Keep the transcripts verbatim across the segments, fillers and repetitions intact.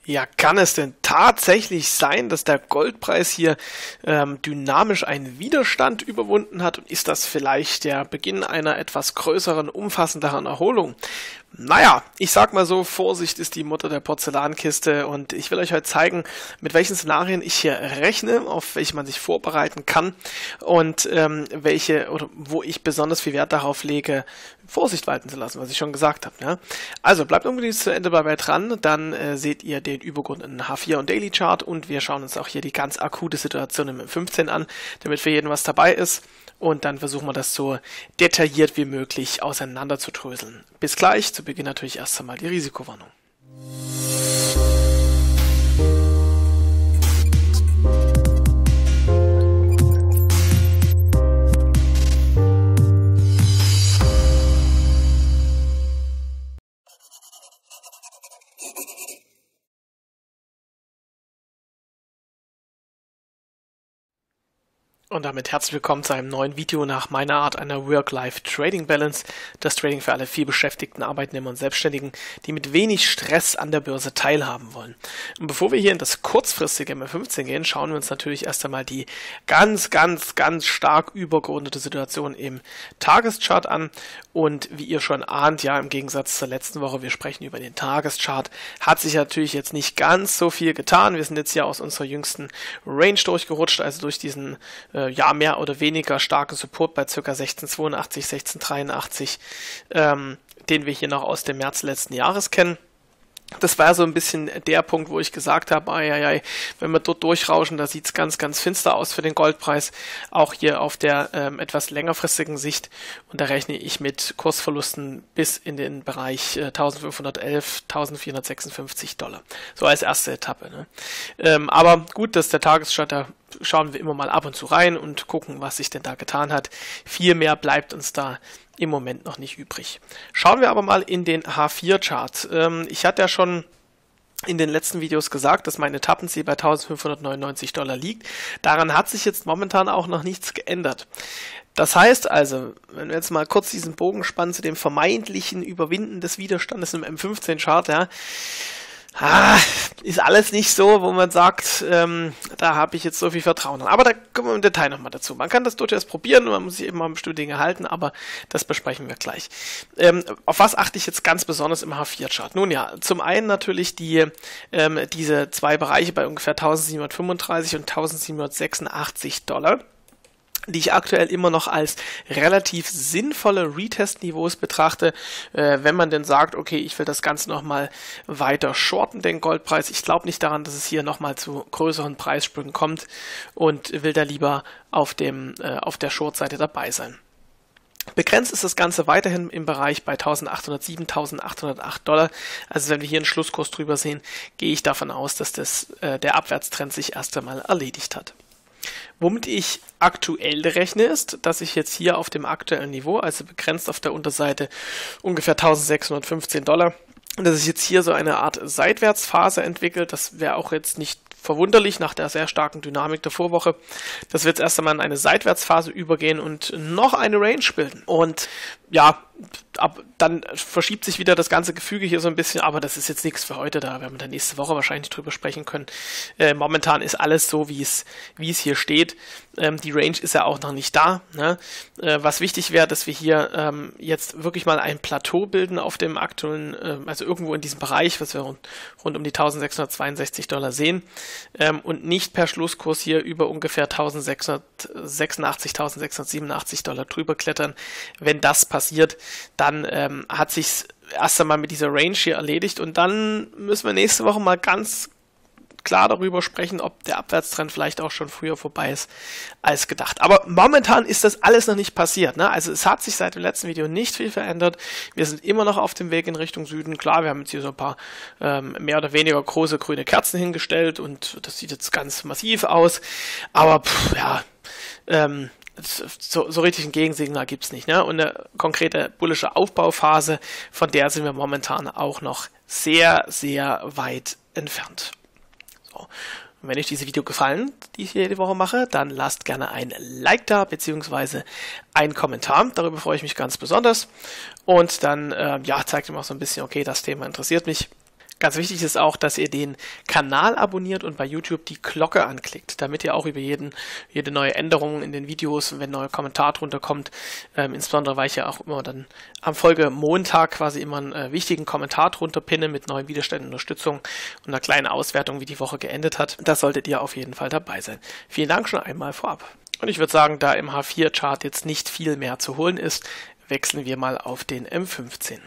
Ja, kann es denn tatsächlich sein, dass der Goldpreis hier ähm, dynamisch einen Widerstand überwunden hat? Und ist das vielleicht der Beginn einer etwas größeren, umfassenderen Erholung? Naja, ich sag mal so, Vorsicht ist die Mutter der Porzellankiste und ich will euch heute zeigen, mit welchen Szenarien ich hier rechne, auf welche man sich vorbereiten kann und ähm, welche oder wo ich besonders viel Wert darauf lege, Vorsicht walten zu lassen, was ich schon gesagt habe. Ja? Also bleibt unbedingt zu Ende dabei dran, dann äh, seht ihr den übergeordneten H vier und Daily Chart und wir schauen uns auch hier die ganz akute Situation im M fünfzehn an, damit für jeden was dabei ist. Und dann versuchen wir das so detailliert wie möglich auseinander zu dröseln. Bis gleich, zu Beginn natürlich erst einmal die Risikowarnung. Und damit herzlich willkommen zu einem neuen Video nach meiner Art einer Work-Life-Trading-Balance, das Trading für alle vielbeschäftigten Arbeitnehmer und Selbstständigen, die mit wenig Stress an der Börse teilhaben wollen. Und bevor wir hier in das kurzfristige M fünfzehn gehen, schauen wir uns natürlich erst einmal die ganz, ganz, ganz stark übergeordnete Situation im Tageschart an. Und wie ihr schon ahnt, ja, im Gegensatz zur letzten Woche, wir sprechen über den Tageschart, hat sich natürlich jetzt nicht ganz so viel getan. Wir sind jetzt hier aus unserer jüngsten Range durchgerutscht, also durch diesen ja, mehr oder weniger starken Support bei ca. sechzehn zweiundachtzig, sechzehn dreiundachtzig, ähm, den wir hier noch aus dem März letzten Jahres kennen. Das war so ein bisschen der Punkt, wo ich gesagt habe, ai, ai, ai, wenn wir dort durchrauschen, da sieht es ganz, ganz finster aus für den Goldpreis, auch hier auf der ähm, etwas längerfristigen Sicht. Und da rechne ich mit Kursverlusten bis in den Bereich äh, eintausendfünfhundertelf, eintausendvierhundertsechsundfünfzig Dollar. So als erste Etappe. Ne? Ähm, aber gut, dass der Tageschart, da schauen wir immer mal ab und zu rein und gucken, was sich denn da getan hat. Viel mehr bleibt uns da im Moment noch nicht übrig. Schauen wir aber mal in den H vier Chart. Ähm, ich hatte ja schon in den letzten Videos gesagt, dass mein Etappenziel bei eintausendfünfhundertneunundneunzig Dollar liegt. Daran hat sich jetzt momentan auch noch nichts geändert. Das heißt also, wenn wir jetzt mal kurz diesen Bogen spannen zu dem vermeintlichen Überwinden des Widerstandes im M fünfzehn Chart, ja, Ah, ist alles nicht so, wo man sagt, ähm, da habe ich jetzt so viel Vertrauen an. Aber da kommen wir im Detail nochmal dazu. Man kann das durchaus probieren, man muss sich immer an bestimmte Dinge halten, aber das besprechen wir gleich. Ähm, auf was achte ich jetzt ganz besonders im H vier Chart? Nun ja, zum einen natürlich die ähm, diese zwei Bereiche bei ungefähr eintausendsiebenhundertfünfunddreißig und eintausendsiebenhundertsechsundachtzig Dollar, die ich aktuell immer noch als relativ sinnvolle Retest-Niveaus betrachte, äh, wenn man denn sagt, okay, ich will das Ganze nochmal weiter shorten, den Goldpreis. Ich glaube nicht daran, dass es hier nochmal zu größeren Preissprüngen kommt und will da lieber auf dem äh, auf der Short-Seite dabei sein. Begrenzt ist das Ganze weiterhin im Bereich bei eintausendachthundertsieben, eintausendachthundertacht Dollar. Also wenn wir hier einen Schlusskurs drüber sehen, gehe ich davon aus, dass das, äh, der Abwärtstrend sich erst einmal erledigt hat. Womit ich aktuell rechne, ist, dass ich jetzt hier auf dem aktuellen Niveau, also begrenzt auf der Unterseite ungefähr eintausendsechshundertfünfzehn Dollar, dass sich jetzt hier so eine Art Seitwärtsphase entwickelt. Das wäre auch jetzt nicht verwunderlich nach der sehr starken Dynamik der Vorwoche, dass wir jetzt erst einmal in eine Seitwärtsphase übergehen und noch eine Range bilden. Und ja, ab, dann verschiebt sich wieder das ganze Gefüge hier so ein bisschen, aber das ist jetzt nichts für heute, da werden wir dann nächste Woche wahrscheinlich drüber sprechen können. Äh, momentan ist alles so, wie es wie es hier steht. Ähm, die Range ist ja auch noch nicht da. Ne? Äh, was wichtig wäre, dass wir hier ähm, jetzt wirklich mal ein Plateau bilden auf dem aktuellen, äh, also irgendwo in diesem Bereich, was wir rund, rund um die eintausendsechshundertzweiundsechzig Dollar sehen, ähm, und nicht per Schlusskurs hier über ungefähr eintausendsechshundertsechsundachtzig, eintausendsechshundertsiebenundachtzig Dollar drüber klettern. Wenn das passiert, dann ähm, hat sich erst einmal mit dieser Range hier erledigt und dann müssen wir nächste Woche mal ganz klar darüber sprechen, ob der Abwärtstrend vielleicht auch schon früher vorbei ist als gedacht. Aber momentan ist das alles noch nicht passiert. Ne? Also es hat sich seit dem letzten Video nicht viel verändert. Wir sind immer noch auf dem Weg in Richtung Süden. Klar, wir haben jetzt hier so ein paar ähm, mehr oder weniger große grüne Kerzen hingestellt und das sieht jetzt ganz massiv aus. Aber pff, ja, ähm, So, so richtig ein Gegensignal gibt es nicht. Ne? Und eine konkrete bullische Aufbauphase, von der sind wir momentan auch noch sehr, sehr weit entfernt. So. Und wenn euch dieses Video gefallen, die ich jede Woche mache, dann lasst gerne ein Like da, beziehungsweise einen Kommentar. Darüber freue ich mich ganz besonders. Und dann äh, ja, zeigt ihm auch so ein bisschen, okay, das Thema interessiert mich. Ganz wichtig ist auch, dass ihr den Kanal abonniert und bei YouTube die Glocke anklickt, damit ihr auch über jeden, jede neue Änderung in den Videos, wenn ein neuer Kommentar drunter kommt, ähm, insbesondere weil ich ja auch immer dann am Folgemontag quasi immer einen äh, wichtigen Kommentar drunter pinne mit neuen Widerständen, Unterstützung und einer kleinen Auswertung, wie die Woche geendet hat. Das solltet ihr auf jeden Fall dabei sein. Vielen Dank schon einmal vorab. Und ich würde sagen, da im H vier Chart jetzt nicht viel mehr zu holen ist, wechseln wir mal auf den M fünfzehn.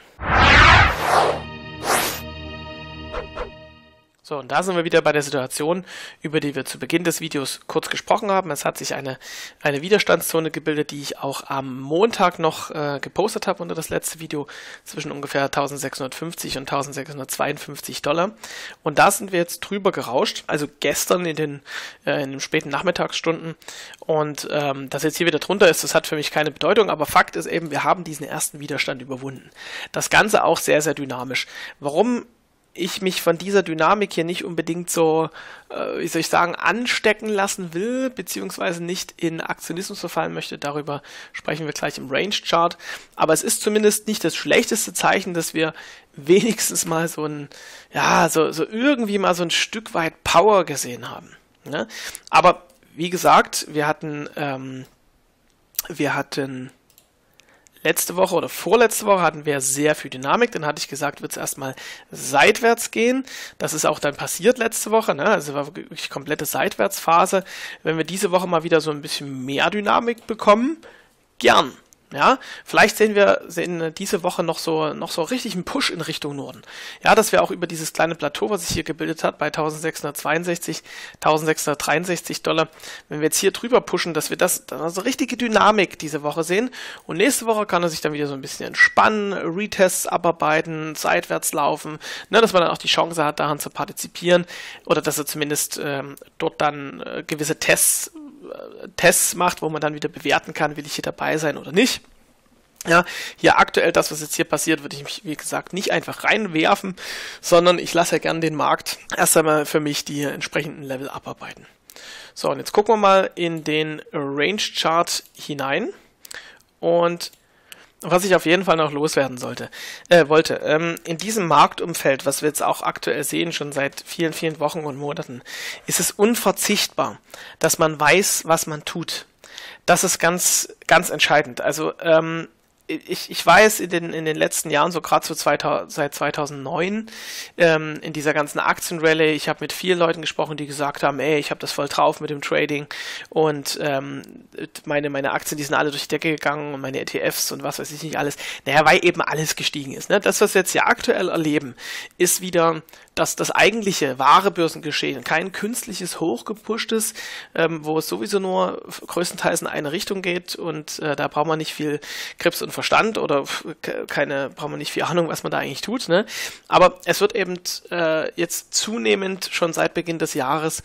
So, und da sind wir wieder bei der Situation, über die wir zu Beginn des Videos kurz gesprochen haben. Es hat sich eine, eine Widerstandszone gebildet, die ich auch am Montag noch äh, gepostet habe unter das letzte Video, zwischen ungefähr eintausendsechshundertfünfzig und eintausendsechshundertzweiundfünfzig Dollar. Und da sind wir jetzt drüber gerauscht, also gestern in den, äh, in den späten Nachmittagsstunden. Und ähm, dass jetzt hier wieder drunter ist, das hat für mich keine Bedeutung, aber Fakt ist eben, wir haben diesen ersten Widerstand überwunden. Das Ganze auch sehr, sehr dynamisch. Warum ich mich von dieser Dynamik hier nicht unbedingt so, äh, wie soll ich sagen, anstecken lassen will, beziehungsweise nicht in Aktionismus verfallen möchte, darüber sprechen wir gleich im Range-Chart. Aber es ist zumindest nicht das schlechteste Zeichen, dass wir wenigstens mal so ein, ja, so, so irgendwie mal so ein Stück weit Power gesehen haben. Ne? Aber wie gesagt, wir hatten, ähm, wir hatten letzte Woche oder vorletzte Woche hatten wir sehr viel Dynamik, dann hatte ich gesagt, wird es erstmal seitwärts gehen. Das ist auch dann passiert letzte Woche, ne? Also war wirklich komplette Seitwärtsphase. Wenn wir diese Woche mal wieder so ein bisschen mehr Dynamik bekommen, gern. Ja, vielleicht sehen wir sehen diese Woche noch so noch so richtig einen Push in Richtung Norden. Ja, dass wir auch über dieses kleine Plateau, was sich hier gebildet hat, bei eintausendsechshundertzweiundsechzig, eintausendsechshundertdreiundsechzig Dollar, wenn wir jetzt hier drüber pushen, dass wir das dann so richtige Dynamik diese Woche sehen. Und nächste Woche kann er sich dann wieder so ein bisschen entspannen, Retests abarbeiten, seitwärts laufen, ne, dass man dann auch die Chance hat, daran zu partizipieren oder dass er zumindest ähm, dort dann äh, gewisse Tests Tests macht, wo man dann wieder bewerten kann, will ich hier dabei sein oder nicht. Ja, hier aktuell, das, was jetzt hier passiert, würde ich mich, wie gesagt, nicht einfach reinwerfen, sondern ich lasse ja gern den Markt erst einmal für mich die entsprechenden Level abarbeiten. So, und jetzt gucken wir mal in den Range-Chart hinein und was ich auf jeden Fall noch loswerden sollte, äh, wollte, ähm, in diesem Marktumfeld, was wir jetzt auch aktuell sehen, schon seit vielen, vielen Wochen und Monaten, ist es unverzichtbar, dass man weiß, was man tut. Das ist ganz, ganz entscheidend. Also, ähm, Ich, ich weiß, in den, in den letzten Jahren, so gerade so zweitausend, seit zweitausendneun, ähm, in dieser ganzen Aktienrallye, ich habe mit vielen Leuten gesprochen, die gesagt haben, ey, ich habe das voll drauf mit dem Trading und ähm, meine, meine Aktien, die sind alle durch die Decke gegangen und meine E T Fs und was weiß ich nicht alles. Naja, weil eben alles gestiegen ist. Ne? Das, was wir jetzt ja aktuell erleben, ist wieder das, das eigentliche wahre Börsengeschehen, kein künstliches, hochgepushtes, ähm, wo es sowieso nur größtenteils in eine Richtung geht und äh, da braucht man nicht viel Grips und Verstand oder keine, braucht man nicht viel Ahnung, was man da eigentlich tut, ne? Aber es wird eben äh, jetzt zunehmend schon seit Beginn des Jahres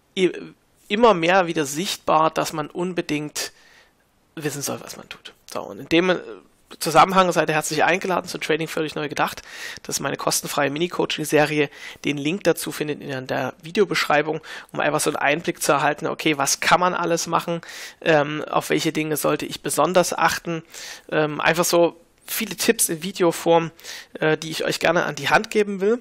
immer mehr wieder sichtbar, dass man unbedingt wissen soll, was man tut. So, und in dem Zusammenhang seid ihr herzlich eingeladen zu Trading völlig neu gedacht. Das ist meine kostenfreie Mini-Coaching-Serie. Den Link dazu findet ihr in der Videobeschreibung, um einfach so einen Einblick zu erhalten, okay, was kann man alles machen, ähm, auf welche Dinge sollte ich besonders achten. Ähm, einfach so viele Tipps in Videoform, äh, die ich euch gerne an die Hand geben will.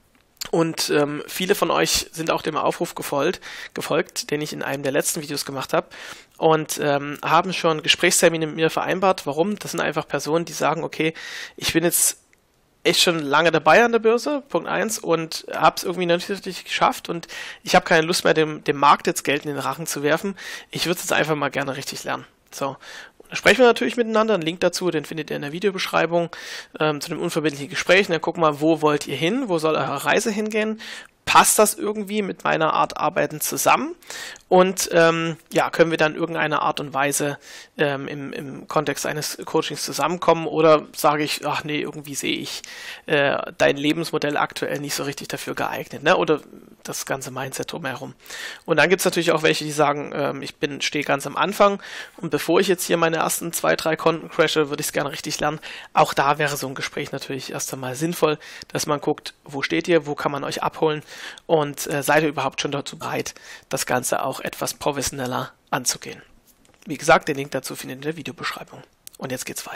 Und ähm, viele von euch sind auch dem Aufruf gefolgt, gefolgt, den ich in einem der letzten Videos gemacht habe und ähm, haben schon Gesprächstermine mit mir vereinbart. Warum? Das sind einfach Personen, die sagen, okay, ich bin jetzt echt schon lange dabei an der Börse, Punkt eins, und habe es irgendwie noch nicht richtig geschafft und ich habe keine Lust mehr, dem, dem Markt jetzt Geld in den Rachen zu werfen. Ich würde es jetzt einfach mal gerne richtig lernen. So. Da sprechen wir natürlich miteinander. Einen Link dazu, den findet ihr in der Videobeschreibung ähm, zu dem unverbindlichen Gespräch. Und dann gucken wir mal, wo wollt ihr hin? Wo soll eure Reise hingehen? Passt das irgendwie mit meiner Art Arbeiten zusammen? Und ähm, ja, können wir dann irgendeine Art und Weise ähm, im, im Kontext eines Coachings zusammenkommen? Oder sage ich, ach nee, irgendwie sehe ich äh, dein Lebensmodell aktuell nicht so richtig dafür geeignet, ne? Oder das ganze Mindset drumherum. Und dann gibt es natürlich auch welche, die sagen, ähm, ich bin stehe ganz am Anfang und bevor ich jetzt hier meine ersten zwei, drei Konten crashe, würde ich es gerne richtig lernen. Auch da wäre so ein Gespräch natürlich erst einmal sinnvoll, dass man guckt, wo steht ihr, wo kann man euch abholen und äh, seid ihr überhaupt schon dazu bereit, das Ganze auch etwas professioneller anzugehen. Wie gesagt, den Link dazu findet ihr in der Videobeschreibung. Und jetzt geht's weiter.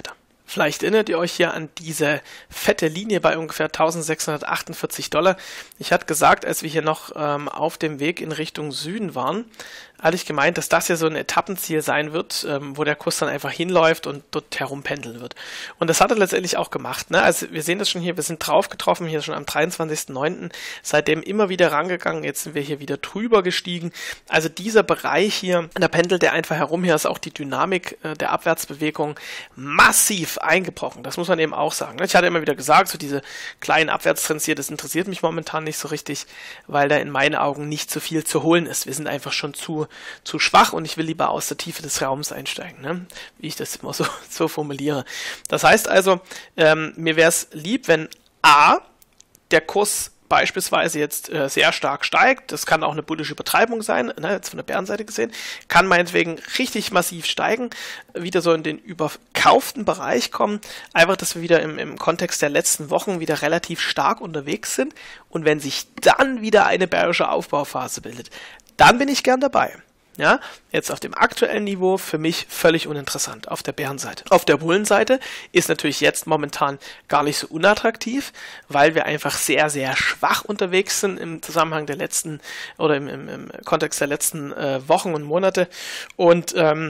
Vielleicht erinnert ihr euch hier an diese fette Linie bei ungefähr eintausendsechshundertachtundvierzig Dollar. Ich hatte gesagt, als wir hier noch ähm, auf dem Weg in Richtung Süden waren, hatte ich gemeint, dass das hier so ein Etappenziel sein wird, ähm, wo der Kurs dann einfach hinläuft und dort herumpendeln wird. Und das hat er letztendlich auch gemacht. Ne? Also wir sehen das schon hier, wir sind drauf getroffen, hier schon am dreiundzwanzigsten neunten Seitdem immer wieder rangegangen, jetzt sind wir hier wieder drüber gestiegen. Also dieser Bereich hier, da pendelt der einfach herum. Hier ist auch die Dynamik äh, der Abwärtsbewegung massiv eingebrochen. Das muss man eben auch sagen. Ne? Ich hatte immer wieder gesagt, so diese kleinen Abwärtstrends hier, das interessiert mich momentan nicht so richtig, weil da in meinen Augen nicht so viel zu holen ist. Wir sind einfach schon zu zu schwach und ich will lieber aus der Tiefe des Raums einsteigen, ne? Wie ich das immer so, so formuliere. Das heißt also, ähm, mir wäre es lieb, wenn A, der Kurs beispielsweise jetzt äh, sehr stark steigt, das kann auch eine bullische Übertreibung sein, ne, jetzt von der Bärenseite gesehen, kann meinetwegen richtig massiv steigen, wieder so in den überkauften Bereich kommen, einfach, dass wir wieder im, im Kontext der letzten Wochen wieder relativ stark unterwegs sind und wenn sich dann wieder eine bärische Aufbauphase bildet, dann bin ich gern dabei. Ja, jetzt auf dem aktuellen Niveau für mich völlig uninteressant auf der Bärenseite. Auf der Bullenseite ist natürlich jetzt momentan gar nicht so unattraktiv, weil wir einfach sehr, sehr schwach unterwegs sind im Zusammenhang der letzten oder im, im, im Kontext der letzten äh, Wochen und Monate und ähm,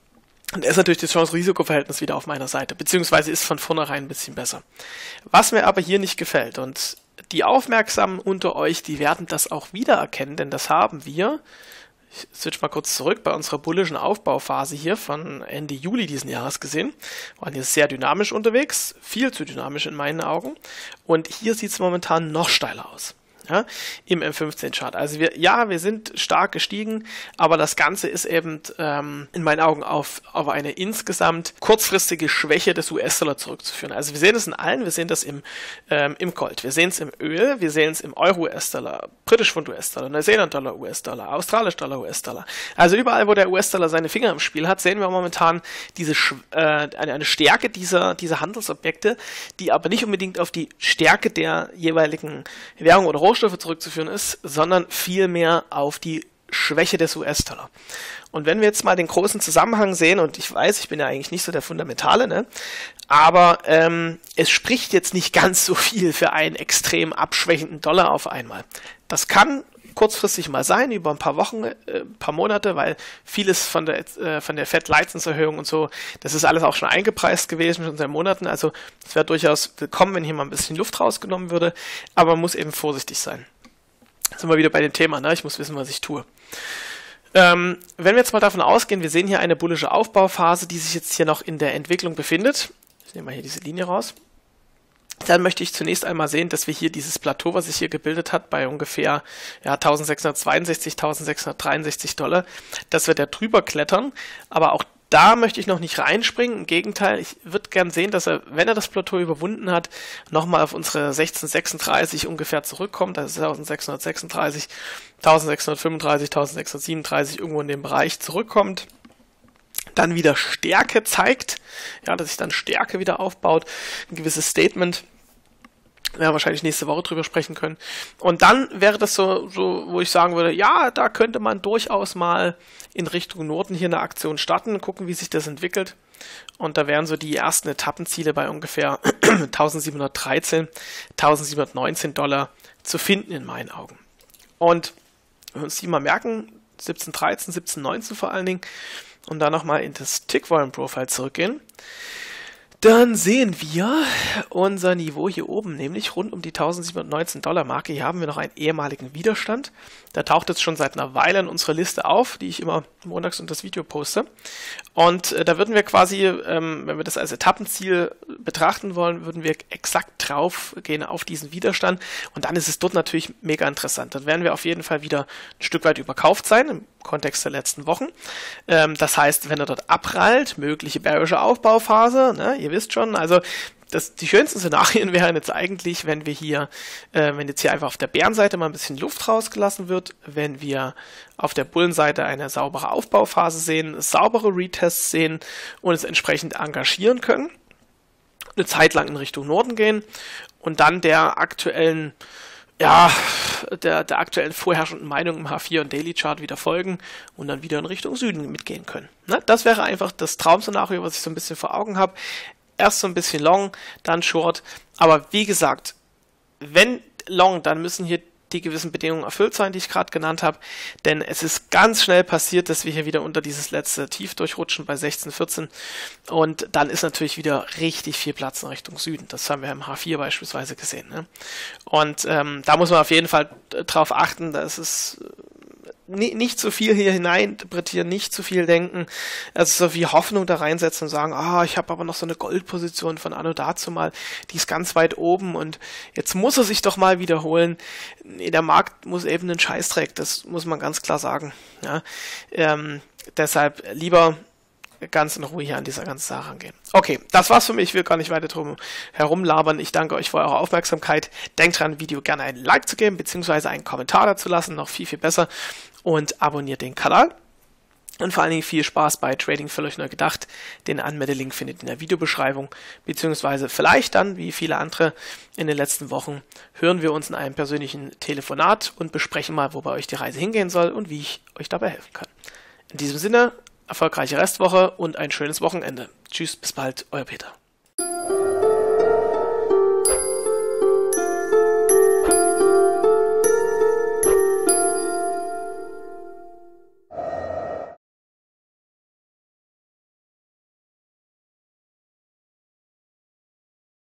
da ist natürlich das Chance-Risiko-Verhältnis wieder auf meiner Seite, beziehungsweise ist von vornherein ein bisschen besser. Was mir aber hier nicht gefällt und die Aufmerksamen unter euch, die werden das auch wiedererkennen, denn das haben wir, ich switch mal kurz zurück, bei unserer bullischen Aufbauphase hier von Ende Juli diesen Jahres gesehen. Wir waren hier sehr dynamisch unterwegs, viel zu dynamisch in meinen Augen. Und hier sieht es momentan noch steiler aus. Ja, im M fünfzehn Chart. Also wir, ja, wir sind stark gestiegen, aber das Ganze ist eben ähm, in meinen Augen auf, auf eine insgesamt kurzfristige Schwäche des U S-Dollar zurückzuführen. Also wir sehen es in allen, wir sehen das im, ähm, im Gold, wir sehen es im Öl, wir sehen es im Euro-U S-Dollar, British Pfund-U S-Dollar, Neuseeland-Dollar, U S-Dollar, Australisch-Dollar, U S-Dollar. Also überall, wo der U S-Dollar seine Finger im Spiel hat, sehen wir momentan diese äh, eine, eine Stärke dieser, dieser Handelsobjekte, die aber nicht unbedingt auf die Stärke der jeweiligen Währung oder Rohstoffe zurückzuführen ist, sondern vielmehr auf die Schwäche des U S-Dollar. Und wenn wir jetzt mal den großen Zusammenhang sehen, und ich weiß, ich bin ja eigentlich nicht so der Fundamentale, ne? aber ähm, es spricht jetzt nicht ganz so viel für einen extrem abschwächenden Dollar auf einmal. Das kann kurzfristig mal sein, über ein paar Wochen, äh, ein paar Monate, weil vieles von der äh, von der Fed-Leitzins-Erhöhung und so, das ist alles auch schon eingepreist gewesen, schon seit Monaten, also es wäre durchaus willkommen, wenn hier mal ein bisschen Luft rausgenommen würde, aber man muss eben vorsichtig sein. Jetzt sind wir wieder bei dem Thema, ne? Ich muss wissen, was ich tue. Ähm, wenn wir jetzt mal davon ausgehen, wir sehen hier eine bullische Aufbauphase, die sich jetzt hier noch in der Entwicklung befindet. Ich nehme mal hier diese Linie raus. Dann möchte ich zunächst einmal sehen, dass wir hier dieses Plateau, was sich hier gebildet hat, bei ungefähr ja, eintausendsechshundertzweiundsechzig, eintausendsechshundertdreiundsechzig Dollar, dass wir da drüber klettern. Aber auch da möchte ich noch nicht reinspringen. Im Gegenteil, ich würde gern sehen, dass er, wenn er das Plateau überwunden hat, nochmal auf unsere sechzehnhundertsechsunddreißig ungefähr zurückkommt. Das ist eintausendsechshundertsechsunddreißig, eintausendsechshundertfünfunddreißig, eintausendsechshundertsiebenunddreißig irgendwo in dem Bereich zurückkommt. Dann wieder Stärke zeigt, ja, dass sich dann Stärke wieder aufbaut, ein gewisses Statement. Wir werden wahrscheinlich nächste Woche drüber sprechen können. Und dann wäre das so, so, wo ich sagen würde, ja, da könnte man durchaus mal in Richtung Norden hier eine Aktion starten, gucken, wie sich das entwickelt. Und da wären so die ersten Etappenziele bei ungefähr eintausendsiebenhundertdreizehn, eintausendsiebenhundertneunzehn Dollar zu finden in meinen Augen. Und wenn wir uns die mal merken, siebzehn dreizehn, siebzehn neunzehn vor allen Dingen, und dann nochmal in das Tick Volume Profile zurückgehen, dann sehen wir unser Niveau hier oben, nämlich rund um die eintausendsiebenhundertneunzehn Dollar Marke. Hier haben wir noch einen ehemaligen Widerstand. Der taucht jetzt schon seit einer Weile in unserer Liste auf, die ich immer montags unter das Video poste. Und äh, da würden wir quasi, ähm, wenn wir das als Etappenziel betrachten wollen, würden wir exakt drauf gehen auf diesen Widerstand. Und dann ist es dort natürlich mega interessant. Dann werden wir auf jeden Fall wieder ein Stück weit überkauft sein, im Kontext der letzten Wochen. Ähm, das heißt, wenn er dort abprallt, mögliche bärische Aufbauphase, ne, ihr wisst schon, also das, die schönsten Szenarien wären jetzt eigentlich, wenn wir hier, äh, wenn jetzt hier einfach auf der Bärenseite mal ein bisschen Luft rausgelassen wird, wenn wir auf der Bullenseite eine saubere Aufbauphase sehen, saubere Retests sehen und es entsprechend engagieren können, eine Zeit lang in Richtung Norden gehen und dann der aktuellen ja, der, der aktuellen vorherrschenden Meinung im H vier und Daily Chart wieder folgen und dann wieder in Richtung Süden mitgehen können. Ne? Das wäre einfach das Traum-Szenario, was ich so ein bisschen vor Augen habe. erst so ein bisschen Long, dann Short. Aber wie gesagt, wenn Long, dann müssen hier die gewissen Bedingungen erfüllt sein, die ich gerade genannt habe, denn es ist ganz schnell passiert, dass wir hier wieder unter dieses letzte Tief durchrutschen bei sechzehn vierzehn und dann ist natürlich wieder richtig viel Platz in Richtung Süden. Das haben wir im H vier beispielsweise gesehen. Ne? Und ähm, da muss man auf jeden Fall drauf achten, dass es nicht zu viel hier hineininterpretieren, nicht zu viel denken, also so wie Hoffnung da reinsetzen und sagen, ah, ich habe aber noch so eine Goldposition von anno dazu mal, die ist ganz weit oben und jetzt muss er sich doch mal wiederholen. Nee, der Markt muss eben einen Scheißdreck, das muss man ganz klar sagen. Ja, ähm, deshalb lieber ganz in Ruhe hier an dieser ganzen Sache angehen. Okay, das war's für mich. Ich will gar nicht weiter drum herumlabern. Ich danke euch für eure Aufmerksamkeit. Denkt dran, Video gerne ein Like zu geben, beziehungsweise einen Kommentar dazu lassen, noch viel, viel besser. Und abonniert den Kanal. Und vor allen Dingen viel Spaß bei Trading für euch neu gedacht. Den Anmeldelink findet ihr in der Videobeschreibung, beziehungsweise vielleicht dann, wie viele andere in den letzten Wochen, hören wir uns in einem persönlichen Telefonat und besprechen mal, wo bei euch die Reise hingehen soll und wie ich euch dabei helfen kann. In diesem Sinne, erfolgreiche Restwoche und ein schönes Wochenende. Tschüss, bis bald, euer Peter.